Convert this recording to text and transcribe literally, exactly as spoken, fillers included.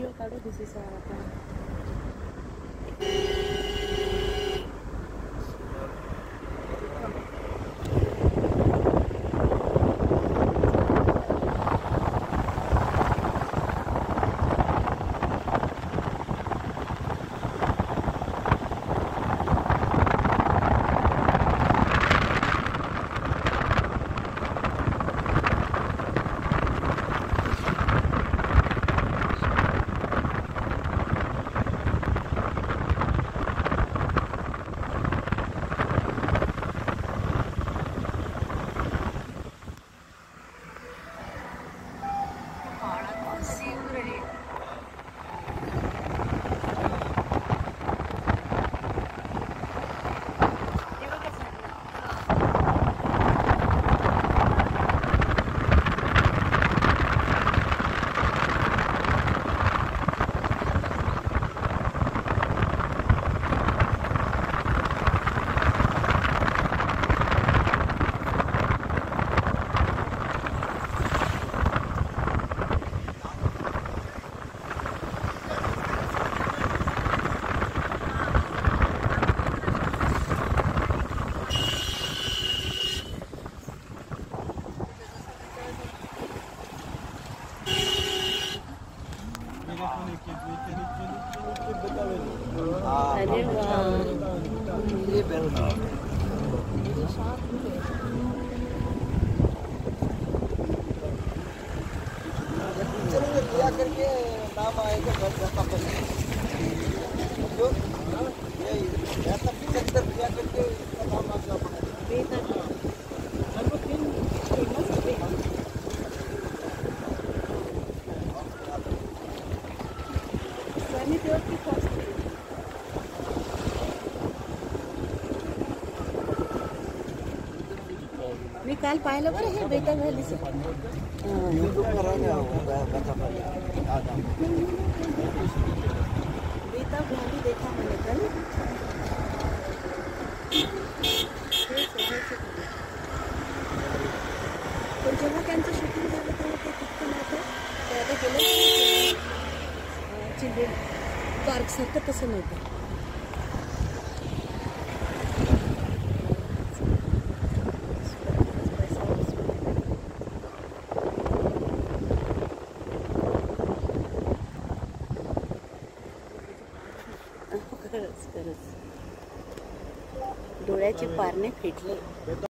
Video काढू दिसीसा आता अरे वाह ये दिया करके नाम आएगा घर का जो ये ऐसा पिक्चर दिया करके नाम आ गया मी काल पाहिलं बरं हे बेटा व्हॅलीचं बेटा व्हॅली देखा मैंने कल पण जेव्हा त्यांचं शूटिंग झालं तेव्हा ते तितकं नव्हतं ते आता गेलं चिल्ड्रन पार्क सारखं तसं नव्हतं खरंच खरंच डोळ्याचे पारणे फिटले.